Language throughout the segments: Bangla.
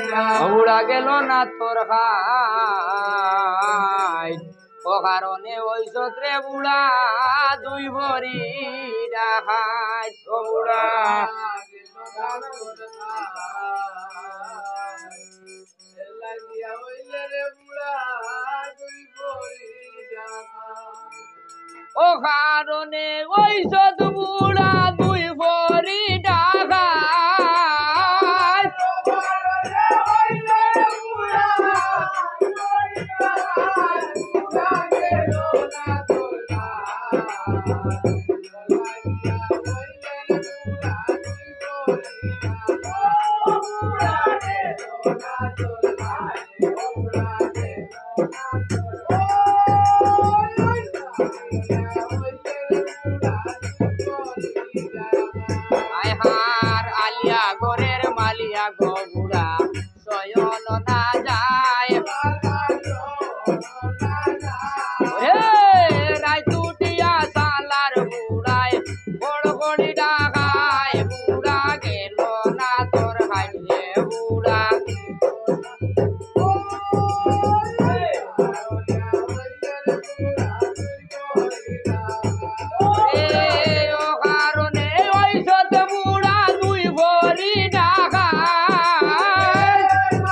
বুড়া গেল না তোর খাই ও কারণে ওই সত্রে বুড়া দুই ভরি ডাকাই ও বুড়া ও কারণে ওই সত বুড়া দুই ভরি ডাকাই আইহার আলিয়া গোরের মালিয়া গো বুড়া সয়ন না যায় রায় টুটিয়া সালার বুড়ায় বড় বড়ি ডাকায় বুড়া গেল না তোর হাইলে বুড়া ও কারণে ওই সত বুড়া দুই ভরি ডাকায়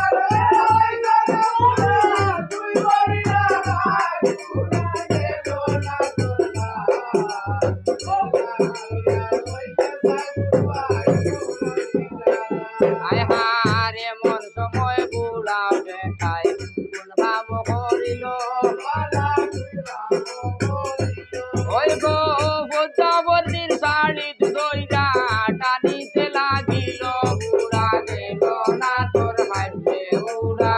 আইহার এমন সময় বুড়া বেটায় কোন ভাব করিল ওই গো পদ্মাবতীর শাড়ি দইরা টানিতে লাগিল বুড়া গেল না তোর হাইলে বুড়া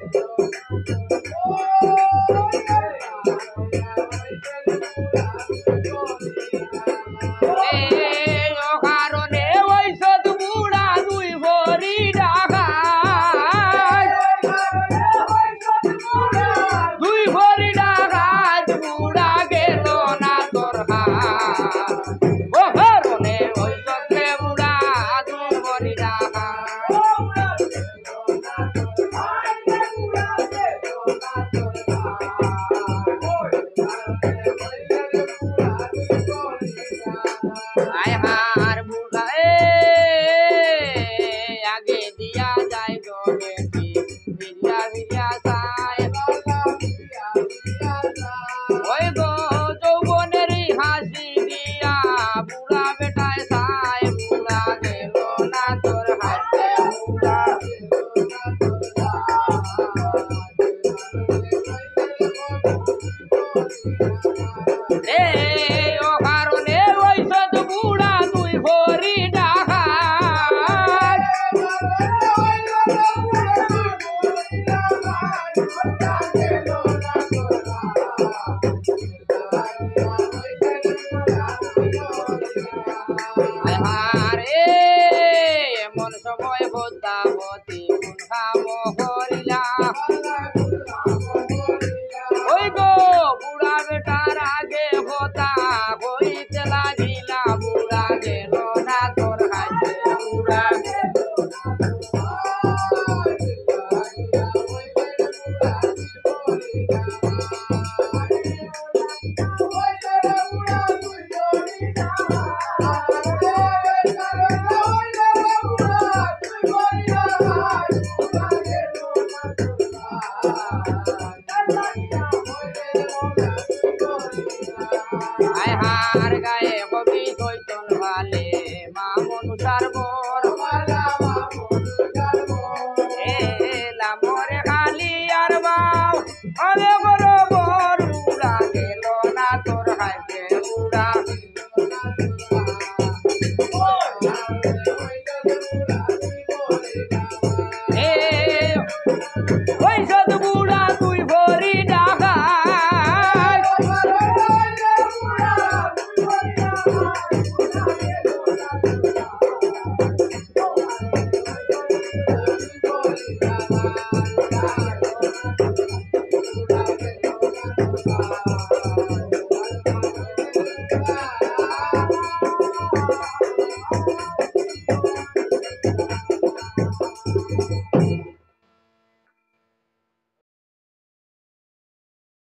ও কারণে ওই সত বুড়া দুই ভরি ডাকাই দুই ভরি ডাকাই বুড়া গেল না তোর ও কারণে ওই সত্রে বুড়া দুই ভরি আইহার বুড়া আগে দিয়া যায় গো বেটি ভিড়িয়া ভিড়িয়া যায় ওই গো যৌবনেরই হাসি দিয়া বুড়া বেটায় যায় বুড়া গেল না তোর হাতে বুড়া ও কারণে ওই সত বুড়া দুই ভরি ডাকাই আইহার এমন সময় পদ্মাবতী কোন কাম করিলা ওই গো বুড়া বেটার আগে কথা কইতে লাগিলা বুড়া গেল না তোর হাতে বুড়া